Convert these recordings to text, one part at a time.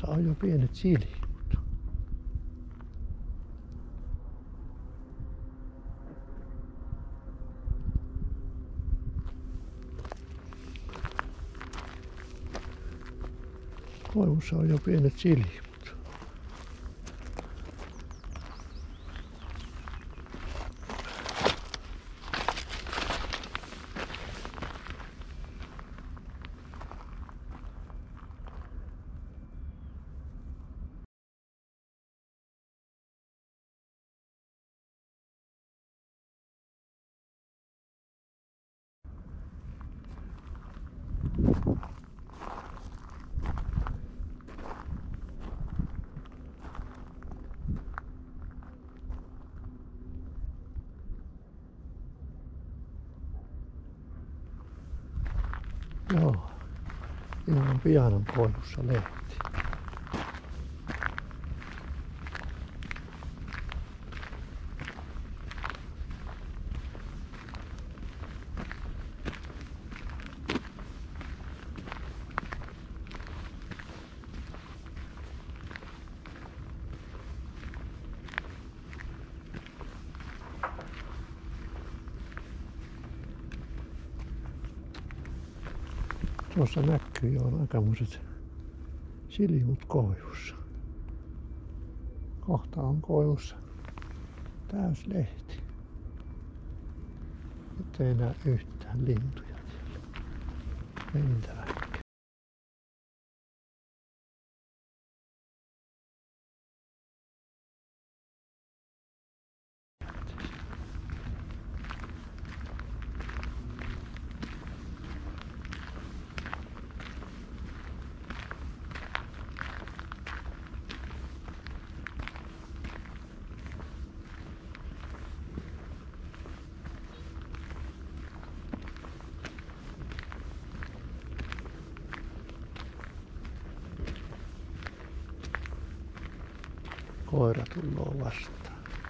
Tuossa on jo pienet siljut. Koivussa on jo pienet siljut. Joo, ihan pian on koivussa lehti. Tuossa näkyy jo aikamoiset siljut koivussa. Kohta on koivussa täys lehti. Nyt ei enää yhtään lintuja siellä lentävät. Koira tulloo vastaan.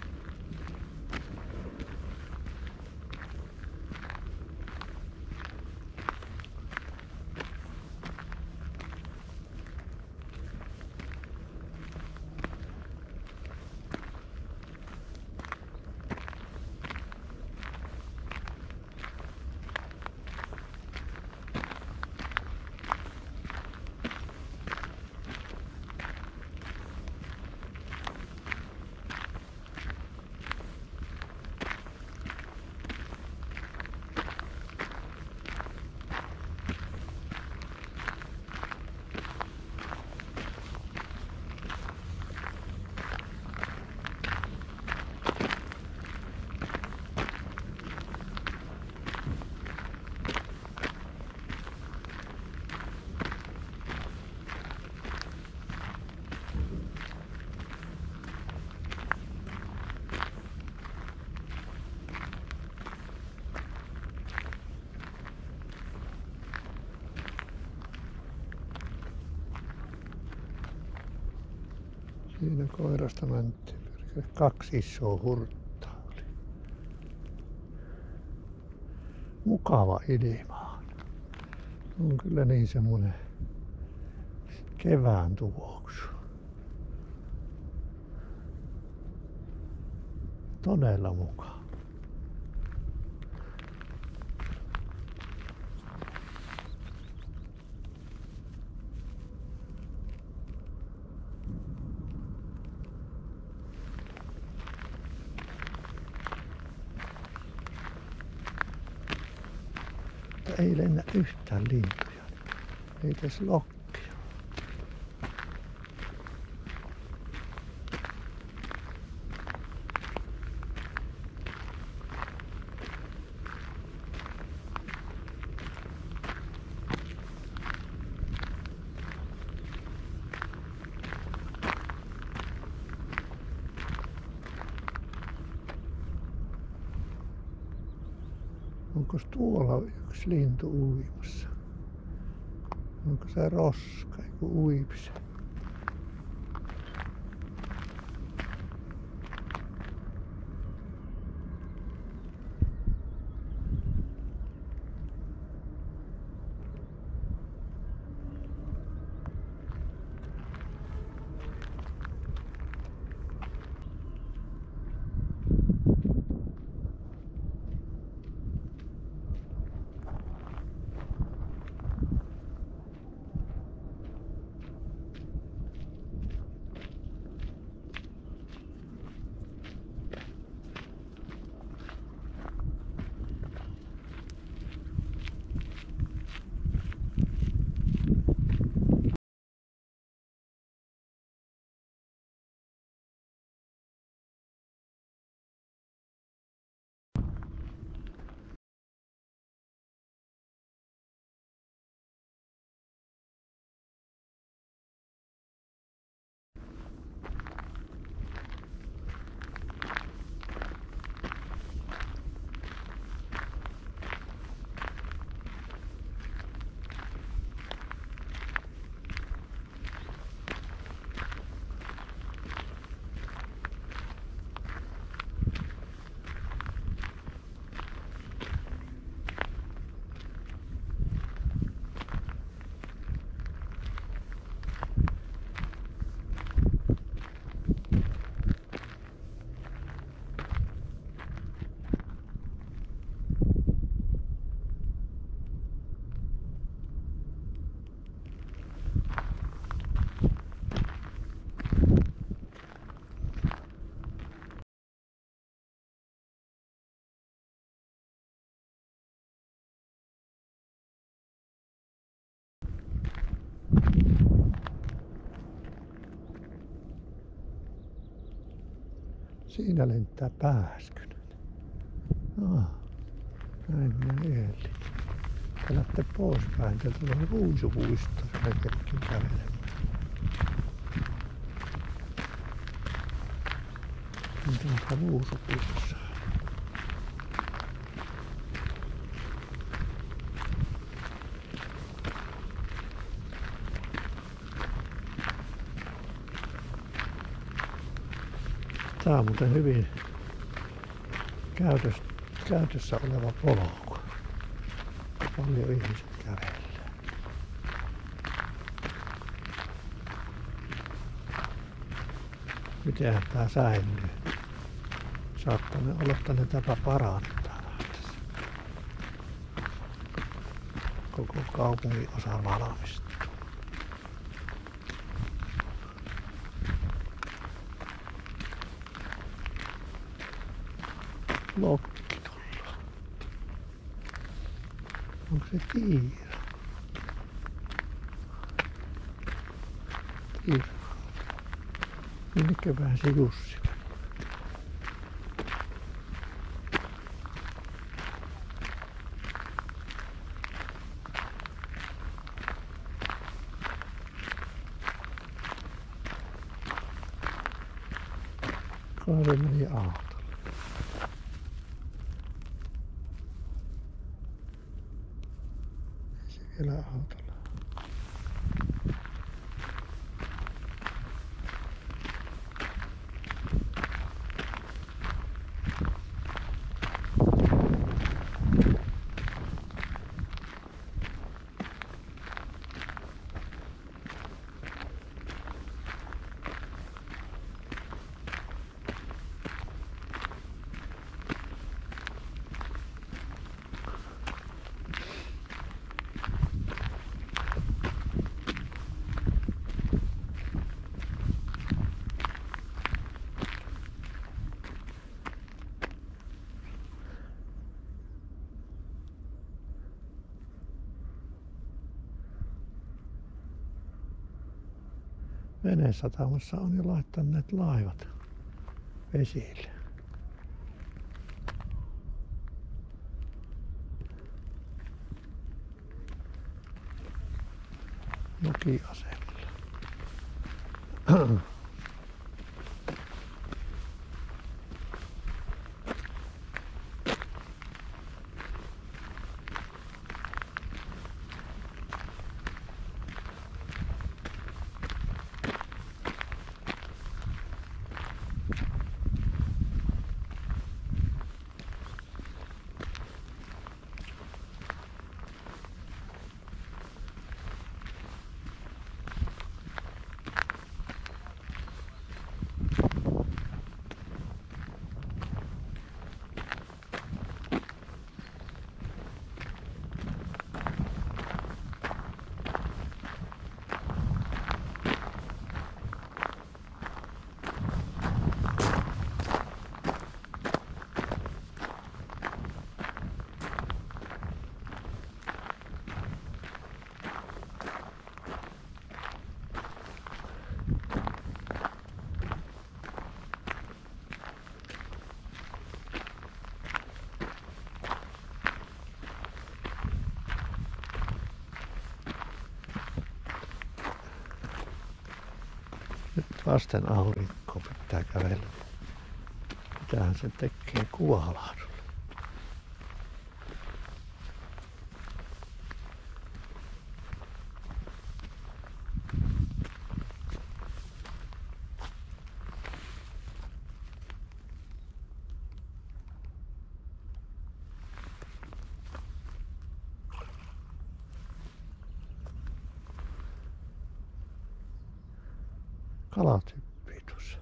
Siinä koirasta mäntti. Kaksi isoa hurttaa oli. Mukava ilma. On kyllä niin semmonen kevään tuoksu. Todella mukava. Ei lennä yhtään lintuja. Ei tässä lokkia. Onkos tuolla yksi lintu uimassa? Onko se roska, kun uips? Siinä lentää Pääskynen. Näin minä yhdellä. Te lähtee poispäin. Täältä on ruisupuisto. Mä kerkin kävelemään. Nyt on ruusupuistossa. Tää on muuten hyvin käytössä oleva polku. Paljon ihmiset kävelee. Mitenhän tää säilyy? Saattaa ne olla tänne tapa parantaa tässä. Koko kaupungin osa valmistuu. Lokki tulla. Onko se Tiira? Tiira. Minnekäpähän se Jussi meni? Kai se meni autolle. Ei se vielä autolla. Venesatamassa on jo laittaneet laivat vesille. Jokiasemalla. Nyt vasten aurinkoa pitää kävellä. Mitähän se tekee Kuvalahdolla? Kalat hyppii tuossa.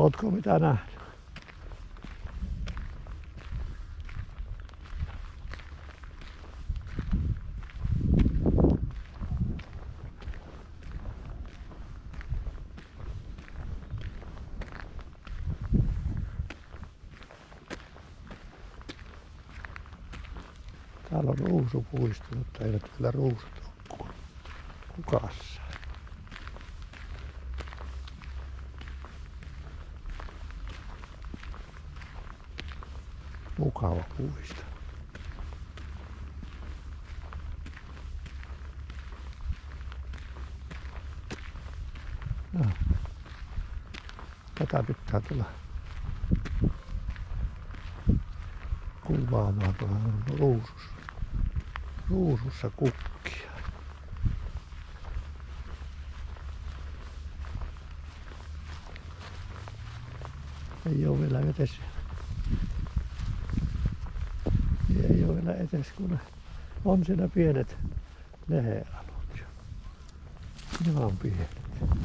Ootko mitä nähnyt? Täällä on ruusupuisto, mutta eivät vielä ruusut ole kukassa. Mukava puisto. No. Tätä pitää tulla kuvaamaan, kun on ruusussa kukkia. Ei ole vielä edes. Ei ole vielä edes, kun on siinä pienet lehealut jo. Ihan pienet.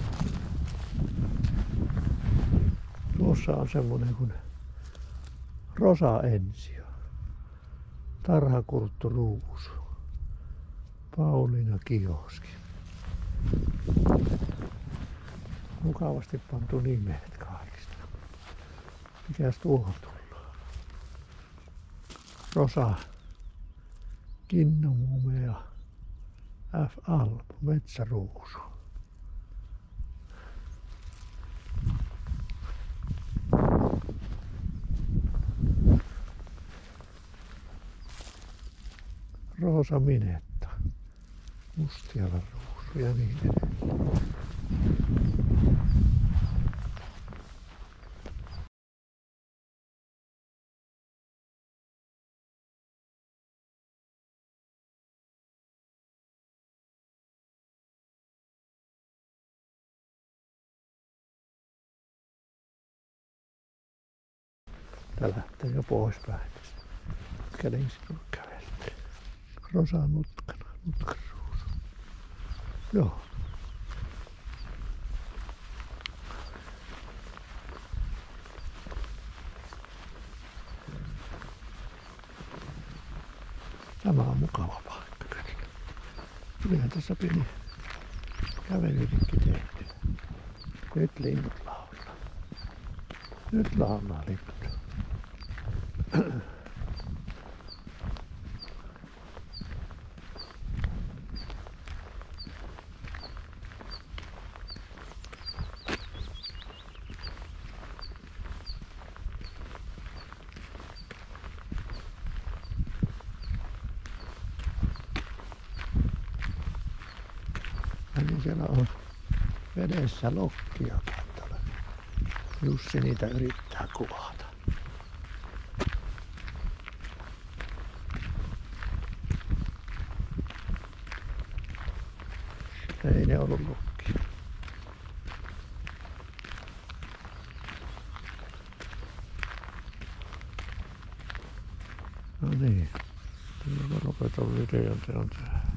Tuossa on semmonen kuin rosaensio. Tarhakurttu ruusu. Pauliina Kioski. Mukavasti pantu nimet kaikista. Mikäs tuohon tullaan? Rosa Kinnamumea F. Alpo metsäruusu. Roosa Minetta, Mustialan ruusu ja niin edelleen. Tää lähtee jo poispäin. Käden sinulle kävelte. Rosa nutkana, nutkaruusu. Joo. Tämä on mukava paikka kyllä. Tulihan tässä pieni kävelylinkki tehty. Nyt linnut laulaa. Nyt laulaa linnut. Niin siellä on vedessä lokkia. Jussi niitä yrittää kuvata. Ei ne ollut lokkia. No niin. Kyllä mä lopetan videon teon tähän.